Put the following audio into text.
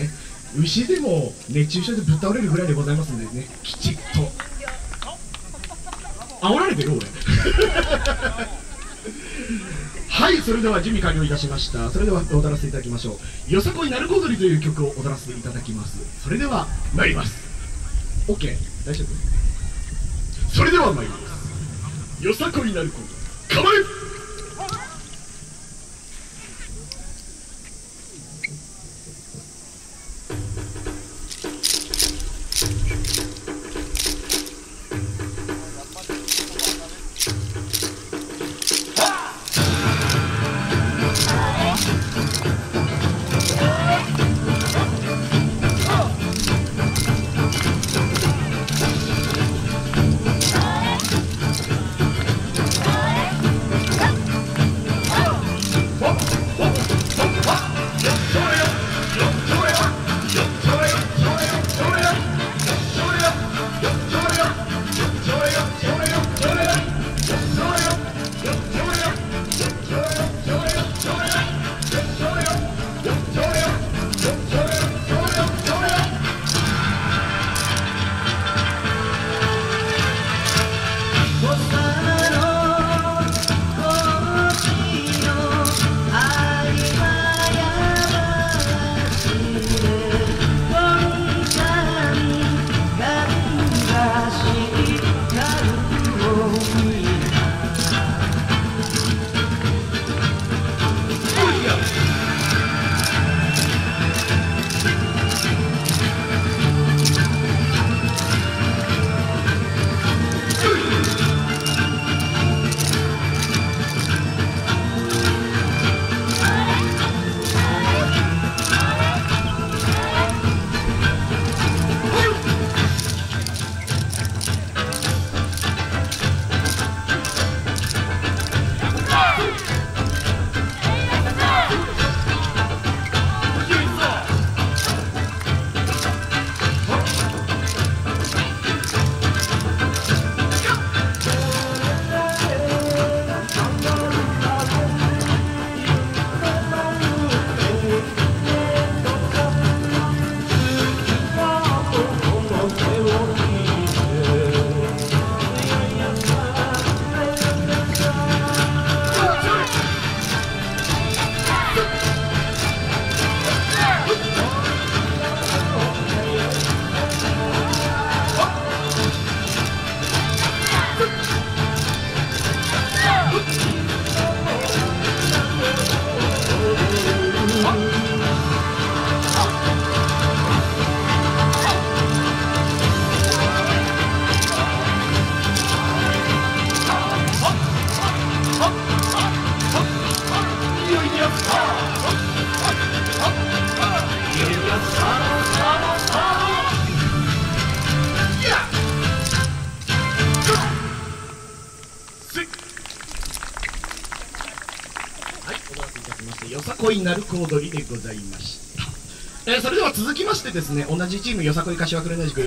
ね、牛でも熱中症でぶっ倒れるぐらいでございますんでね、きちっと煽られてる俺はい、それでは準備完了いたしました。それでは踊らせていただきましょう。よさこい鳴子踊りという曲を踊らせていただきます。それでは参ります。 OK、 大丈夫？それでは参ります。よさこい鳴子踊り、構え！よさこい鳴子踊りでございました。それでは続きましてですね、同じチームよさこい柏倉の塾